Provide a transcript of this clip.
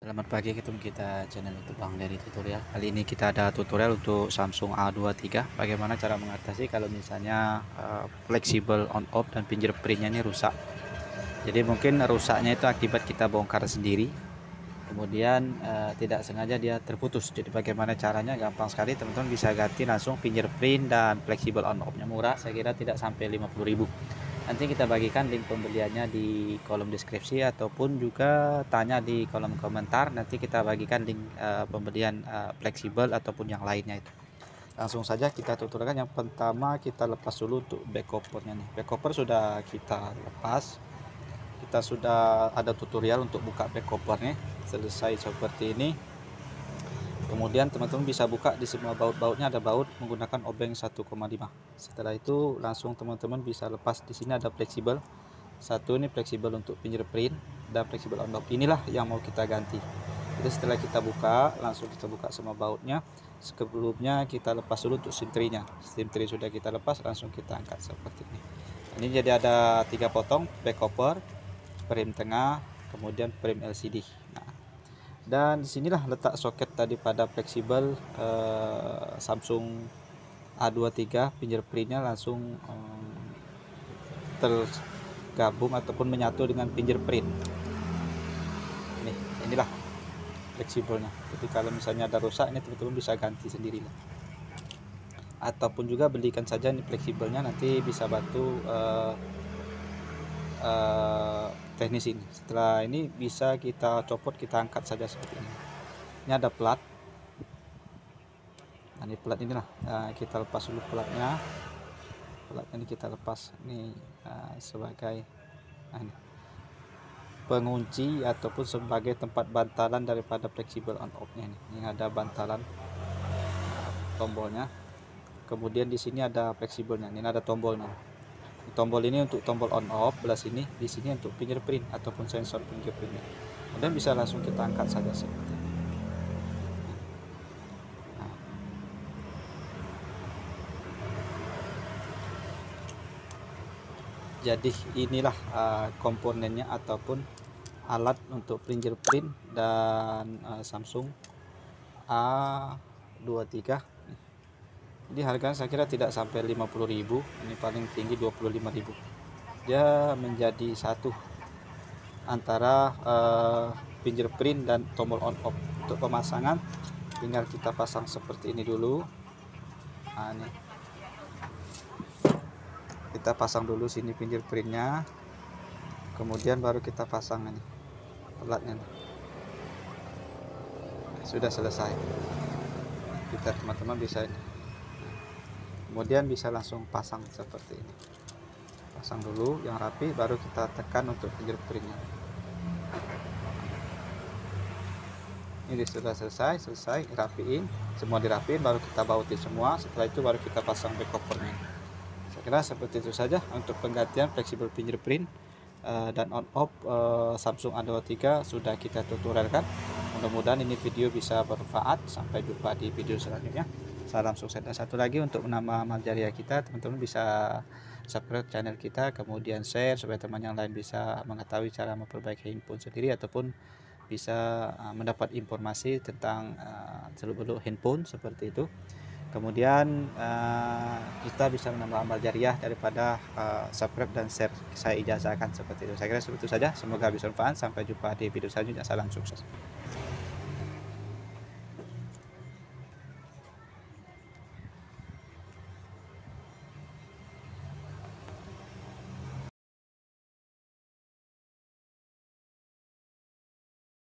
Selamat pagi, ketemu kita channel YouTube Bang dari tutorial. Kali ini kita ada tutorial untuk Samsung A23. Bagaimana cara mengatasi kalau misalnya fleksibel on off dan fingerprintnya ini rusak. Jadi mungkin rusaknya itu akibat kita bongkar sendiri. Kemudian tidak sengaja dia terputus. Jadi bagaimana caranya? Gampang sekali, teman-teman bisa ganti langsung fingerprint dan fleksibel on off-nya, murah. Saya kira tidak sampai 50.000. Nanti kita bagikan link pembeliannya di kolom deskripsi ataupun juga tanya di kolom komentar. Nanti kita bagikan link pembelian fleksibel ataupun yang lainnya itu. Langsung saja kita tutorialkan. Yang pertama kita lepas dulu untuk back covernya nih. Back cover sudah kita lepas. Kita sudah ada tutorial untuk buka back covernya, selesai seperti ini. Kemudian teman-teman bisa buka di semua baut-bautnya, ada baut menggunakan obeng 1,5. Setelah itu langsung teman-teman bisa lepas. Di sini ada fleksibel. Satu ini fleksibel untuk fingerprint dan fleksibel on off. Inilah yang mau kita ganti. Jadi setelah kita buka, langsung kita buka semua bautnya. Sebelumnya kita lepas dulu untuk SIM tray-nya. SIM tray sudah kita lepas, langsung kita angkat seperti ini. Ini jadi ada 3 potong back cover, frame tengah, kemudian frame LCD. Nah, dan disinilah letak soket tadi pada fleksibel Samsung A23. Fingerprintnya langsung tergabung ataupun menyatu dengan fingerprint. Inilah fleksibelnya. Jadi kalau misalnya ada rusak, ini teman-teman bisa ganti sendiri lah. Ataupun juga belikan saja ini fleksibelnya, nanti bisa bantu teknis ini. Setelah ini bisa kita copot, kita angkat saja seperti ini. Ini ada plat. Nah, ini plat inilah. Kita lepas dulu platnya. Platnya ini kita lepas. Ini sebagai ini pengunci ataupun sebagai tempat bantalan daripada fleksibel on off-nya ini. Ini ada bantalan tombolnya. Kemudian di sini ada fleksibelnya. Ini ada tombolnya. Tombol ini untuk tombol on off, belah sini, di sini untuk fingerprint ataupun sensor fingerprintnya. Kemudian bisa langsung kita angkat saja seperti ini. Nah. Jadi inilah komponennya ataupun alat untuk fingerprint dan Samsung A23. Jadi harganya saya kira tidak sampai 50.000, ini paling tinggi 25.000. Dia menjadi satu antara fingerprint dan tombol on off. Untuk pemasangan tinggal kita pasang seperti ini dulu. Nah, ini kita pasang dulu sini fingerprintnya, kemudian baru kita pasang ini pelatnya. Sudah selesai. Kita teman-teman bisa ini. Kemudian bisa langsung pasang seperti ini. Pasang dulu yang rapi, baru kita tekan untuk fingerprintnya. Ini sudah selesai, rapiin, semua dirapiin, baru kita bautin semua. Setelah itu baru kita pasang back covernya. Saya kira seperti itu saja untuk penggantian fleksibel fingerprint dan on off Samsung A23 sudah kita tutorialkan. Mudah-mudahan ini video bisa bermanfaat. Sampai jumpa di video selanjutnya. Salam sukses. Dan satu lagi, untuk menambah amal jariah kita, teman-teman bisa subscribe channel kita, kemudian share supaya teman yang lain bisa mengetahui cara memperbaiki handphone sendiri ataupun bisa mendapat informasi tentang seluk-beluk handphone seperti itu. Kemudian kita bisa menambah amal jariah daripada subscribe dan share. Saya ijazahkan seperti itu. Saya kira seperti itu saja. Semoga bisa bermanfaat. Sampai jumpa di video selanjutnya. Salam sukses.